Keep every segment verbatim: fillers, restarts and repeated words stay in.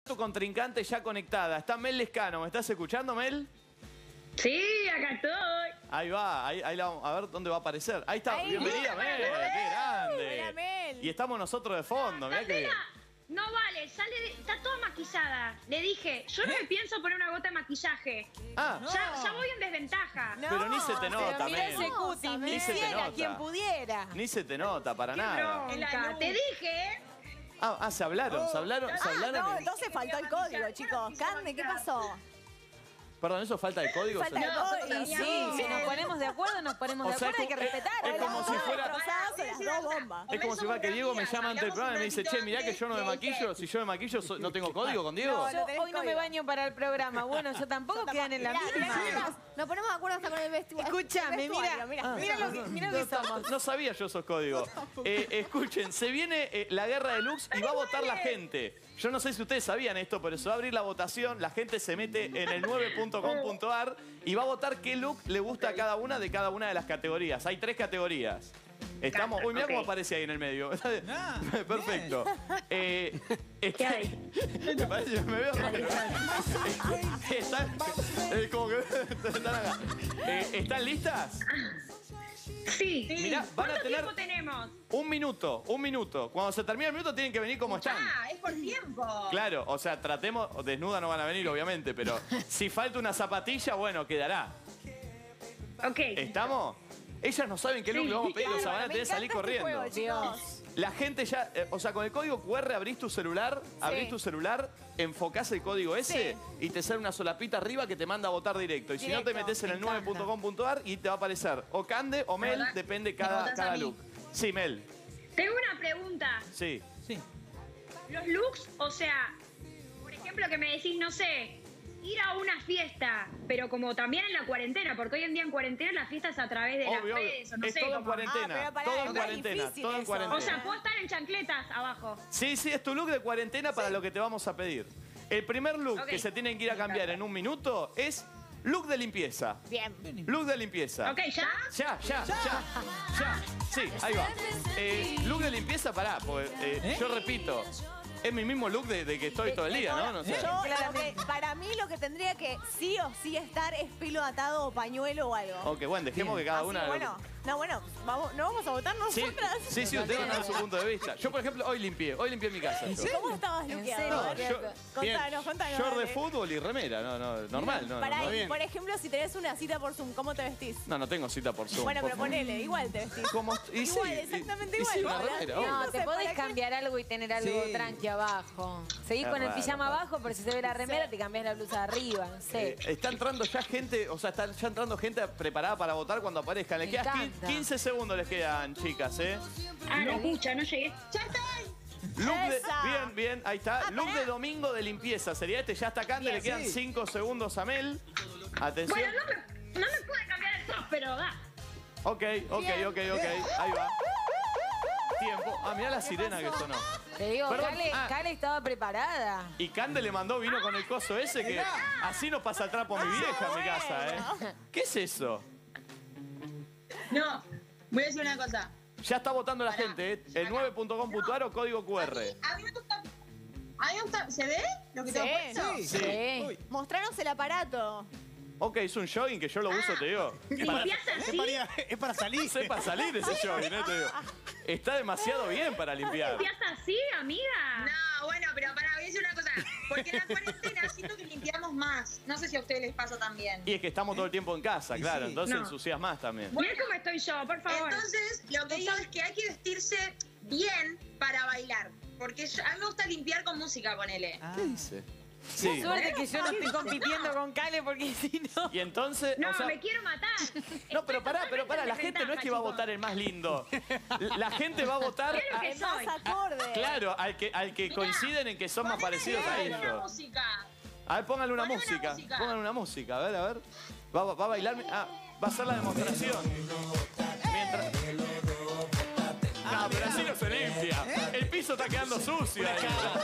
tu contrincante ya conectada. Está Mel Lescano. ¿Me estás escuchando, Mel? Sí, acá estoy. Ahí va, ahí, ahí la vamos a ver dónde va a aparecer. Ahí está, Ahí. bienvenida, Mel. ¡Qué grande! Hola, Mel. Y estamos nosotros de fondo, mirá que bien. Candela, no vale, sale de- está toda maquillada. Le dije, yo no me pienso poner una gota de maquillaje. Ah, Ya, ya voy en desventaja. No, pero ni se te nota, pero mirá Mel. ese cutis, Ni se te quisiera, nota. quien pudiera. ni se te nota para Qué nada. bronca. Te dije, ¿eh? Ah, ah, se hablaron, se hablaron, se Ah, hablaron. no, en- entonces faltó el código, chicos. Cande, ¿qué pasó? Perdón, ¿eso falta de código? Falta Se- el No, código. y Sí, sí, si nos ponemos de acuerdo, nos ponemos O de sea, acuerdo, hay es que como- respetar. es como si fuera- Destrozadas las dos bombas. Es como si fuera que Diego me llama antes del programa y me dice, che, mirá que yo no me maquillo. Si yo me maquillo, so- ¿no tengo código con Diego? No, Yo no tenés hoy no me código. baño para el programa. Bueno, yo tampoco quedan en la Mirá, mirá, misma. chicos, nos ponemos de acuerdo hasta con el vestuario. Escúchame, el mira, vestuario, mira. mira lo que, mira lo que somos. No sabía yo esos códigos. Eh, escuchen, se viene eh, la guerra de looks y va a votar la gente. Yo no sé si ustedes sabían esto, pero se va a abrir la votación. La gente se mete en el nueve punto com punto ar y va a votar qué look le gusta a cada una de cada una de las categorías. Hay tres categorías. Estamos. Uy, mira Ok. cómo aparece ahí en el medio. Ah, Perfecto. Eh, está- me parece, me veo raro. Están, eh, como que están acá. Eh, ¿Están listas? Sí. Mirá, van a ¿Cuánto tener- tiempo tenemos? Un minuto, un minuto. Cuando se termine el minuto tienen que venir como están. Ah, es por tiempo. Claro, o sea, tratemos, desnuda no van a venir obviamente, pero si falta una zapatilla, bueno, quedará. Ok. ¿Estamos? Ellas no saben qué look le vamos a pedir, o sea, van a Me tener que salir encanta este corriendo. juego, chicos. La gente ya, eh, o sea, con el código cu erre abrís tu celular, abrís tu celular, enfocás el código ese y te sale una solapita arriba que te manda a votar directo. Y si no te Directo, metes en me el nueve punto com punto ar y te va a aparecer o Cande o Mel, votás- depende me cada, votás a cada mí. look. Sí, Mel, Tengo una pregunta. sí. sí. Los looks, o sea, por ejemplo, que me decís, no sé, ir a una fiesta, pero como también en la cuarentena, porque hoy en día en cuarentena las fiestas a través de las Obvio, obvio. redes, o no Es sé todo en cómo. cuarentena, Ah, pero pará, todo es en más cuarentena, difícil todo en eso. cuarentena. O sea, puedo estar en chancletas abajo. Sí, sí, es tu look de cuarentena para lo que te vamos a pedir. El primer look Ok. que se tienen que ir a cambiar en un minuto es look de limpieza. Bien. Look de limpieza. Ok, ¿ya? Ya, ya, ya, ya. Sí, ahí va. Eh, look de limpieza, pará, porque eh, ¿Eh? yo repito, es mi mismo look de, de que estoy todo el día, ¿no? No sé. Yo, lo que- para mí lo que tendría que sí o sí estar es pelo atado o pañuelo o algo. Ok, bueno, dejemos que cada Así, una... bueno, no, bueno, vamos, no vamos a votar Sí, nosotras. sí, sí, ustedes van a dar su punto de vista. Yo, por ejemplo, hoy limpié, hoy limpié mi casa. yo. ¿Cómo estabas ¿En luqueado? serio? No, A ver, yo, bien, Contanos, contanos. short de dale. fútbol y remera, no, no, normal, no, Pará, no, y, bien. por ejemplo, si tenés una cita por Zoom, ¿cómo te vestís? No, no tengo cita por Zoom. Bueno, por pero favor. ponele, igual te vestís. ¿Cómo? Y sí, Igual, y- exactamente y igual. sí, una Hola. remera, No, obvio. No, sé, te podés ¿para qué? cambiar algo y tener algo Sí. tranqui abajo. Seguís Es con el raro, pijama raro. abajo, pero si se ve la remera, te cambiás la blusa arriba. No sé. Eh, está entrando ya gente, o sea, está ya entrando gente preparada para votar cuando aparezcan. Les Me quedan encanta. quince segundos les quedan, chicas, ¿eh? Ah, no escucha, no llegué. ¡Ya está! Look de, Esa. bien, bien, ahí está. Ah, Look pará. de domingo de limpieza. Sería este, ya está acá, le quedan sí. cinco segundos a Mel. Atención. Bueno, no me, no me pude cambiar el top, pero da. Ok, ok, ok, ok. Ahí va. Tiempo. Ah, mirá la sirena que sonó. Te digo, Perdón, Cale, ah. Cale estaba preparada. Y Cande le mandó vino con el coso ese que así no pasa el trapo a mi vieja en mi casa, ¿eh? ¿Qué es eso? No, voy a decir una cosa. Ya está votando la Pará. gente, ¿eh? El nueve punto com punto ar o código cu erre. A mí me gusta. A mí me gusta. ¿Se ve lo que Sí. tengo puesto? Sí. Sí. Uy, Mostranos el aparato. Ok, es un jogging que yo lo uso, te digo. Para, ¿Limpias es, así? para, es para salir. sé para salir ese jogging, ¿eh? Te digo. Está demasiado bien para limpiar. ¿Limpias así, amiga? No, bueno, pero pará, voy a decir una cosa. Porque en la cuarentena siento que limpiamos más. No sé si a ustedes les pasa también. Y es que estamos todo el tiempo en casa, Y claro, sí. entonces No. ensucias más también. Mira cómo estoy yo, por favor. Entonces, lo que digo es que hay que vestirse bien para bailar. Porque yo- a mí me gusta limpiar con música, ponele. Ah. ¿Qué dice? Sí. Suerte que yo no estoy compitiendo con Cale porque si no. Y entonces, No, o sea, me quiero matar. no, pero pará, pero pará, la gente no es que va a votar el más lindo. La gente va a votar, Quiero a- que El más soy. acorde. claro, al que, al que coinciden en que son más parecidos a Ponele una ellos. música. A ver, pónganle una Ponle una música, música. pónganle una música, a ver, a ver. Va, va- va a bailar, ah, va a hacer la demostración. Mientras... No, pero así no se limpia. El piso está quedando sucio ahí.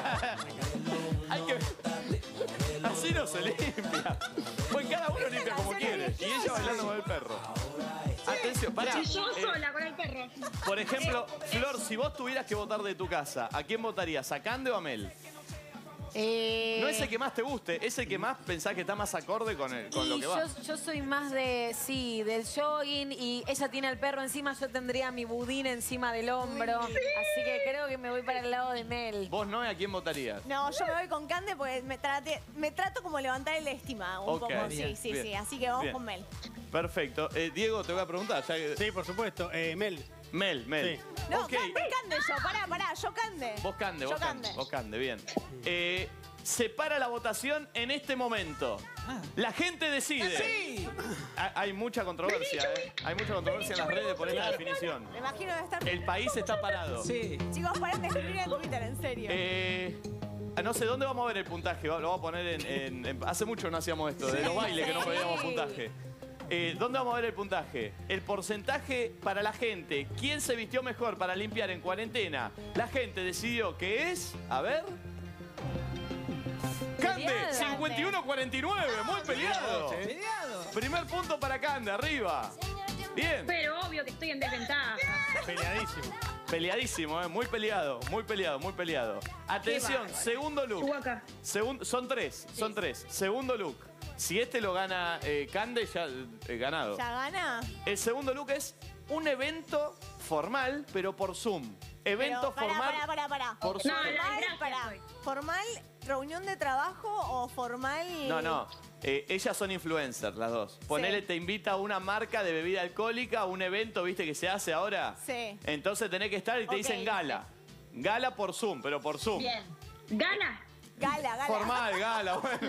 Hay que... Así no se limpia. Pues cada uno limpia como quiere. Y ella bailando con el perro. Atención, pará. Y yo Eh, sola con el perro. por ejemplo, Flor, si vos tuvieras que votar de tu casa, ¿a quién votarías? ¿A Cande o a Mel? Eh, No es el que más te guste, es el que más pensás que está más acorde con, el, con y lo que va. yo, yo soy más de, sí, del jogging y ella tiene al perro encima, yo tendría mi budín encima del hombro. Así que creo que me voy para el lado de Mel. ¿Vos no? ¿A quién votarías? No, yo me voy con Cande porque me, trate- me trato como levantar el estima un Ok, poco. bien, Sí, sí, bien, sí. Así que vamos bien. con Mel. Perfecto. Eh, Diego, te voy a preguntar. Ya que- Sí, por supuesto. Eh, Mel. Mel, Mel. Sí. No, Ok. Cande, Cande yo. Pará, pará, yo Cande. Vos Cande, Yo vos Cande. Cande. Vos Cande, bien. Eh, separa la votación en este momento. La gente decide. Sí. Ha- Hay mucha controversia, ¿eh? Hay mucha controversia en las redes por esta definición. Me imagino de estar. El país está parado. Sí. Chicos, paren de escribir en Twitter, en serio. Eh, no sé, ¿dónde vamos a ver el puntaje? Lo vamos a poner en... en- en- hace mucho no hacíamos esto, de los bailes que no veíamos puntaje. Eh, ¿Dónde vamos a ver el puntaje? El porcentaje para la gente. ¿Quién se vistió mejor para limpiar en cuarentena? La gente decidió que es... A ver... Cande, Peleado. cincuenta y uno cuarenta y nueve, muy peleado. Peleado. Primer punto para Cande, arriba. Bien. Pero obvio que estoy en desventaja. Peleadísimo. Peleadísimo, ¿eh? Muy peleado, muy peleado, muy peleado. Atención, bárbaro. segundo look. Chubaca. Segun- son tres, son tres. Segundo look. Si este lo gana eh, Cande, ya eh, ganado. ¿Ya gana? El segundo look es un evento formal, pero por Zoom. Evento Pero, pará, formal pará, pará, pará. por Zoom. No, la Formal, desgracia pará. soy. ¿Formal reunión de trabajo o formal...? No, no. Eh, ellas son influencers, las dos. Ponele, Sí. te invita a una marca de bebida alcohólica, a un evento, ¿viste, que se hace ahora? Sí. Entonces tenés que estar y te Ok. dicen gala. Gala por Zoom, pero por Zoom. Bien. Gala. Gala, gala. Formal, gala, bueno.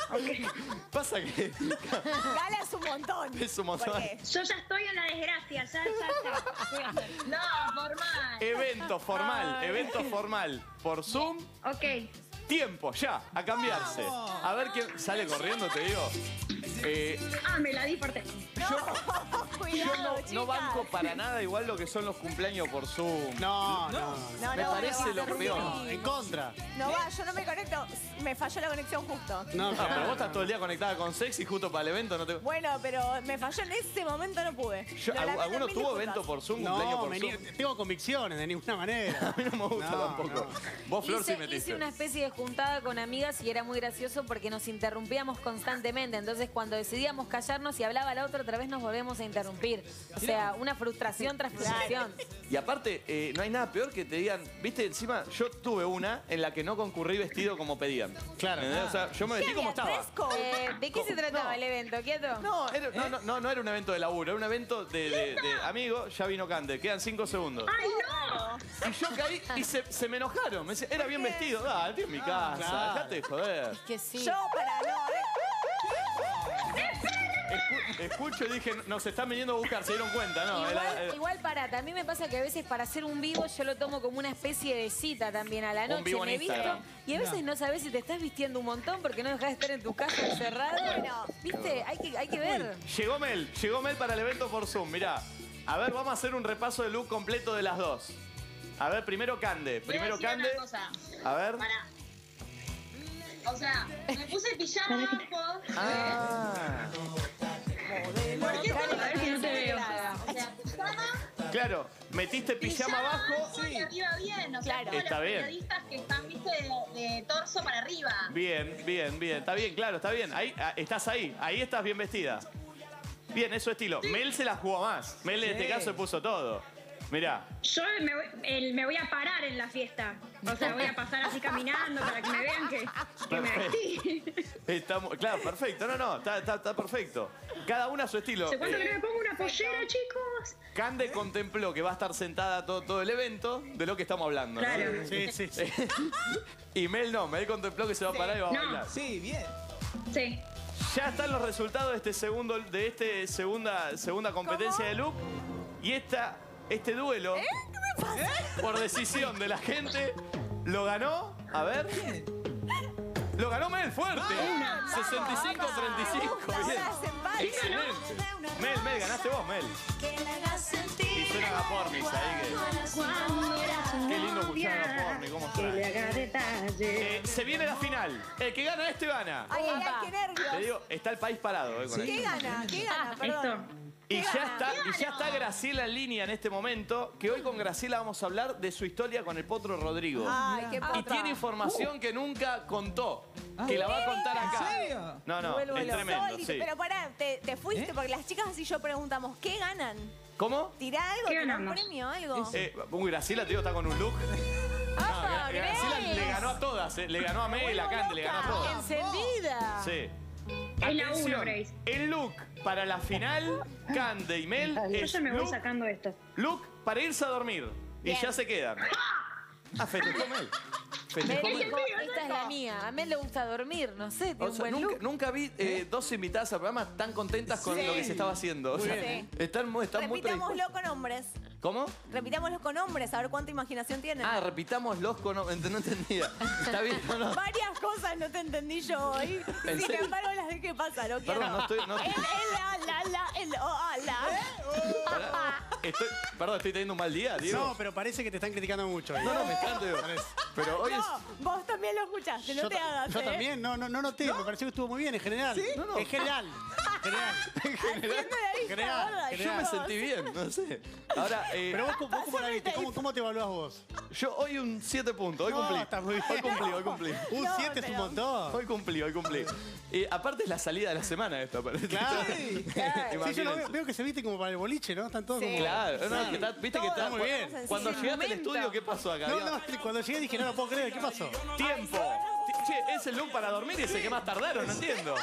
Pasa que Gala es un montón. es un montón. Porque- Yo ya estoy en la desgracia, ya, ya, ya. ¿Qué voy a hacer? No, formal. Evento formal, Ay. evento formal por Zoom. Ok. Tiempo, ya, a cambiarse. A ver quién sale corriendo, te digo. Eh, Ah, me la di por teléfono. No, yo cuidado, no, chicas. no banco para nada igual lo que son los cumpleaños por Zoom. No, no. No, Me no, parece no, lo no, peor. No, en contra. No va, yo no me conecto. Me falló la conexión justo. No, Ah, pero vos estás todo el día conectada con Sexy justo para el evento, no te... Bueno, pero me falló en ese momento, no pude. Yo- Lo ¿algu- lamento, ¿Alguno mil tuvo disculpas. evento por Zoom, cumpleaños No, por me Zoom? niego- tengo convicciones, de ninguna manera. A mí no me gusta No, tampoco. no. Vos, Flor, sí Hice, metiste. hice una especie de juntada con amigas y era muy gracioso porque nos interrumpíamos constantemente. Entonces, cuando decidíamos callarnos y hablaba la otra, otra vez nos volvemos a interrumpir. O sea, una frustración tras frustración. Y aparte, eh, no hay nada peor que te digan, viste, encima yo tuve una en la que no concurrí vestido como pedían. Claro. ¿Entendés? O sea, yo me ¿Qué vestí como había? estaba. ¿Dress code? Eh, ¿De qué se trataba No. el evento? ¿Quieto? No, era- no, no, no, no era un evento de laburo, era un evento de, de- de amigos, ya vino Cande, quedan cinco segundos. ¡Ay, no! Y yo caí y se, se me enojaron, me decían, era bien vestido, dale, estoy en mi casa, claro. dejate de joder. Que sí. Yo, para no, a ver. Escu- escucho y dije, nos están viniendo a buscar, se dieron cuenta, ¿no? Igual, Era- era- igual parate, a mí me pasa que a veces para hacer un vivo yo lo tomo como una especie de cita también a la Un noche. vivo en me visto Instagram. y a veces no sabes si te estás vistiendo un montón porque no dejas de estar en tu casa encerrado. Bueno. ¿Viste? Hay que, hay que ver. Llegó Mel, llegó Mel para el evento por Zoom, mirá. A ver, vamos a hacer un repaso de look completo de las dos. A ver, primero Cande, Voy a primero decir Cande. una cosa. A ver. Pará. O sea, me puse pijama abajo. Ah, ¿Por qué? A ver si no te veo. O sea, pijama, claro, metiste pijama abajo. y arriba bien. O sea, Claro. como Está los bien. periodistas que están, viste, de, de torso para arriba. Bien, bien, bien. Está bien, claro, está bien. Ahí, ah, estás ahí, ahí estás bien vestida. Bien, es su estilo. Mel se la jugó más. Mel en este Sí. caso se puso todo. Mirá. Yo me voy, el- me voy a parar en la fiesta. O sea, voy a pasar así caminando para que me vean que, que me vestí. Está mu- claro, perfecto. No, no, está, está- está perfecto. Cada una a su estilo. ¿Hace cuánto Eh, que no me pongo una pollera, chicos? Cande contempló que va a estar sentada todo, todo el evento de lo que estamos hablando. ¿no? Claro. Sí, sí, sí. Y Mel no, Mel contempló que se va a parar y va a No. bailar. Sí, bien. Sí. Ya están los resultados de este segundo, de este segunda, segunda competencia de look. Y esta, este duelo, por decisión de la gente, lo ganó. A ver. Lo ganó Mel fuerte. sesenta y cinco a treinta y cinco. Ahora Bien. hacen varios. Excelente. Mel, Mel, ganaste vos, Mel. Y suena Agapornis ahí. Que... Qué lindo escuchar a Agapornis, cómo suena. Eh, se viene la final. El que gana este gana. Ay, ay, ay, qué nervios. Te digo, está el país parado. Eh, con ¿Qué esto. gana? ¿Qué gana? Perdón. Y ¿Qué ya, gana? está, y ya está Graciela en línea en este momento, que hoy con Graciela vamos a hablar de su historia con el Potro Rodrigo. Ay, qué Y potra. tiene información que nunca contó, que la va a contar acá. ¿En serio? No, no, Vuelvo es loco. tremendo, Sólido. sí. Pero pará, te, te fuiste ¿Eh? porque las chicas así yo preguntamos, ¿qué ganan? ¿Cómo? ¿Tirá algo? ¿Qué ¿Tirá un ganamos? premio? ¿Algo? Eh, uy, Graciela, te digo, está con un look. No, ¡Apa, Gra- Graciela Grace! le ganó a todas, eh. Le ganó a Mel, a Cande, le ganó a todas. ¡Encendida! Sí. Es la Atención, uno, Grace. el look para la final, Cande y Mel, Yo es ya me voy look, sacando esto. look para irse a dormir. Y Bien. ya se quedan. Ah, festejó Mel. Mel Festejó Mel. dijo, esta es la mía. A Mel le gusta dormir, no sé, tiene O un sea, buen nunca, look. nunca vi eh, dos invitadas al programa tan contentas con Sí. lo que se estaba haciendo. O sea, bien. están muy, están muy Repitámoslo predispuestas. con hombres. ¿Cómo? Repitámoslo con hombres, a ver cuánta imaginación tienen. Ah, repitámoslos con... No entendía. ¿Está bien o no? Varias cosas no te entendí yo hoy. ¿En Sin serio? embargo, las dejé pasar, ¿ok? Perdón, no estoy... No, El, el, la, la, la, el, oh, ah, la. pará, estoy, perdón, ¿estoy teniendo un mal día, Diego? No, pero parece que te están criticando mucho. No, no, me están... Diego. Pero hoy es... No, vos también lo escuchaste, no yo, te ta- hagas. yo ¿eh? también, no, no, no noté, me pareció que estuvo muy bien en general. No, no. En general. General. Haciendo la vista General, gorda, general. Yo me chicos. sentí bien, no sé. Ahora, eh, Pero vos, vos ¿cómo la viste? ¿Cómo, cómo te evaluás vos? yo hoy un siete puntos, hoy No, cumplí. está muy bien. Hoy cumplí, hoy cumplí. Un No, siete es un pero- montón. Hoy cumplí, hoy cumplí. Y aparte es la salida de la semana esto. parece. Claro. Claro. Sí, yo lo Imagínense. veo, veo que se viste como para el boliche, ¿no? Están todos Sí. como... Claro, no, que está- viste que está Todos muy bien. estamos Cuando en llegaste al momento. estudio, ¿qué pasó acá? No, Había no, cuando llegué dije, no lo puedo creer, ¿qué pasó? tiempo. Ti- Che, es el look para dormir y es el que más tardaron, no entiendo.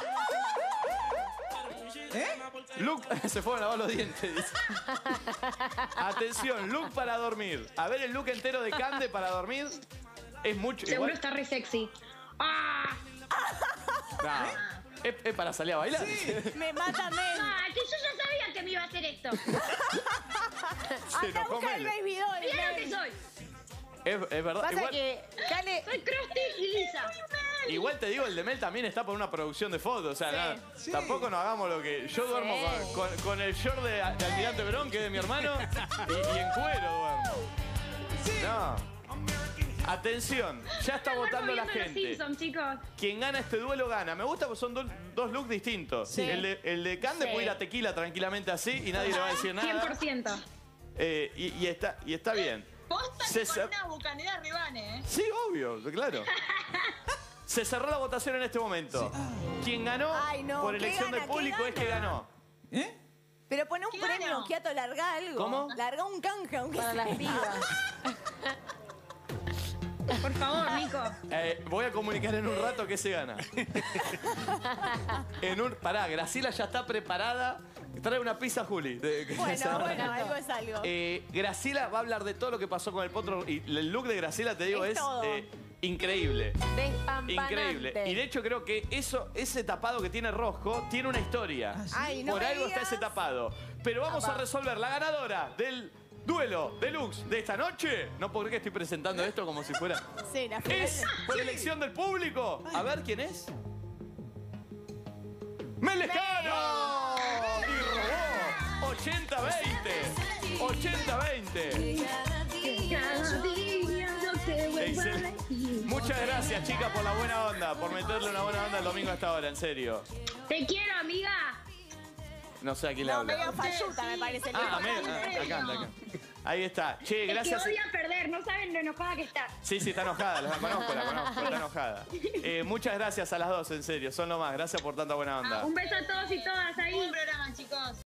¿Eh? Look, se fueron a lavar los dientes. dice. Atención, look para dormir. A ver el look entero de Cande para dormir. Es mucho. Seguro Igual, está re sexy. ¡Ah! nah, es, es para salir a bailar. Me mata Mel. Ah, que yo ya sabía que me iba a hacer esto. Se Acá enojó busca el Mel. baby doll. Mira lo que Mel. soy. Es, es verdad. Pasa Igual, que Cale, Soy crusty y lisa. igual te digo, el de Mel también está por una producción de fotos. O sea, nada, Sí. tampoco nos hagamos lo que. Yo duermo Sí. con, con- con el short de, de Almirante Verón, que es de mi hermano, y, y en cuero duermo. No. Atención, ya está Duermo votando la viendo Los gente. Simpsons, chicos. Quien gana este duelo gana. Me gusta porque son do- dos looks distintos. El de, el de Cande Sí. puede ir a tequila tranquilamente así y nadie le va a decir cien por nada. ciento. Eh, y, y está, y está bien. Posta Se que cer- con una bucanera Ribane, ¿eh? Sí, obvio, claro. Se cerró la votación en este momento. Quien ganó Ay, no, por ¿qué elección gana? del público ¿Qué es que gana? ganó. ¿Eh? Pero pone un ¿Qué premio, ganó? Kiato, larga algo. ¿Cómo? Larga un canje, aunque para sea. las pibas. Por favor, Nico. Eh, voy a comunicar en un rato que se gana. en un, pará, Graciela ya está preparada. Trae una pizza, Juli. de- que se Bueno, llama. bueno, algo es algo. Eh, Graciela va a hablar de todo lo que pasó con el potro. Y el look de Graciela, te digo, Es es, todo. eh, increíble. Despampanante. Increíble. Y de hecho creo que eso, ese tapado que tiene Rosco tiene una historia. Ay, no Por me algo está digas. ese tapado. Pero vamos a resolver la ganadora del duelo deluxe de esta noche. No puedo creer que estoy presentando esto como si fuera... Sí, la final. Es por elección del público. A ver, ¿quién es? ¡Melejano! Y robó ochenta veinte. ochenta veinte. Cada día yo te vuelvo a Excelente. elegir. Muchas gracias, chicas, por la buena onda, por meterle una buena onda el domingo a esta hora, en serio. Te quiero, amiga. No sé a quién le No, habla. medio falluta, me parece. el Ah, hijo. me- ah, acá anda, acá. Ahí está. Che, Es gracias. que odia perder, no saben lo enojada que está. Sí, sí, está enojada, la conozco, la conozco, está enojada. Eh, muchas gracias a las dos, en serio, son lo más. Gracias por tanta buena onda. Un beso a todos y todas ahí. Buen programa, chicos.